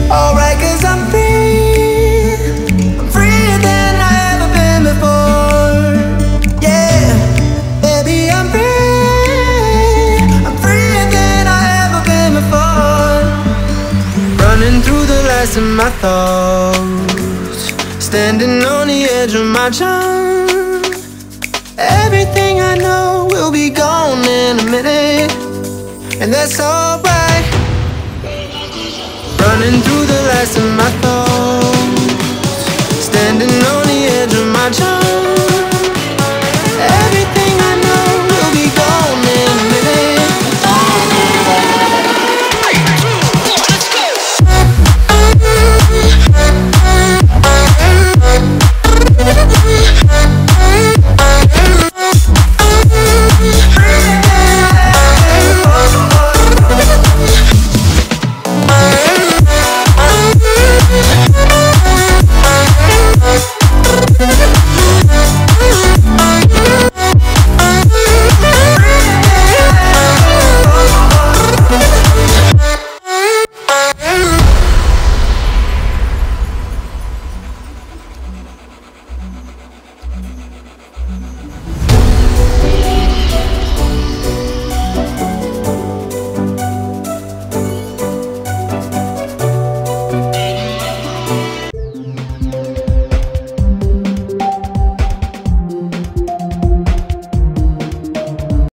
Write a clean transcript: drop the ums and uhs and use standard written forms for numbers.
Alright, cause I'm free. I'm freer than I ever been before. Yeah, baby, I'm free. I'm freer than I ever been before. Running through the last of my thoughts, standing on the edge of my charm. Everything I know will be gone in a minute, and that's alright. Running through the last of my thoughts.